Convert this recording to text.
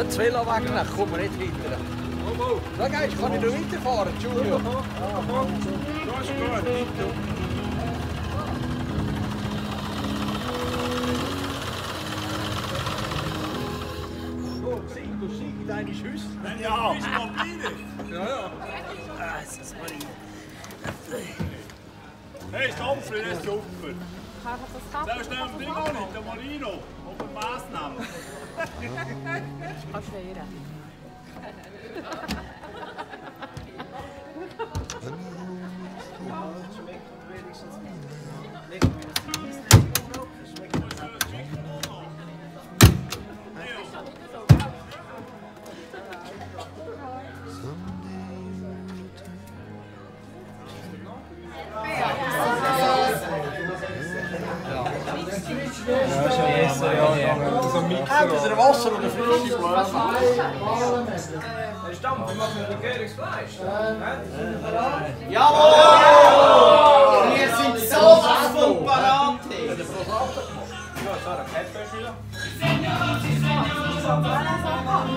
das Velo wegnehmen, kommen wir nicht weiter. Da gehst, kann ich noch weiterfahren, Giulio. Das ist gut, bitte. Du siehst deine Schüsse. Ja, bist du mobil? Ja, ja. Hey, Stampfer, das ist super. Sehr schnell auf den Ding nicht, der Marino. Auf den Maßnahmen. Kannst du hören. Haben Sie Wasser oder frische Blumen? Stampf, wir machen ein Regierungsfleisch. Jawohl! Wir sind sowas von parat! Ja, Sarah, Catfish wieder.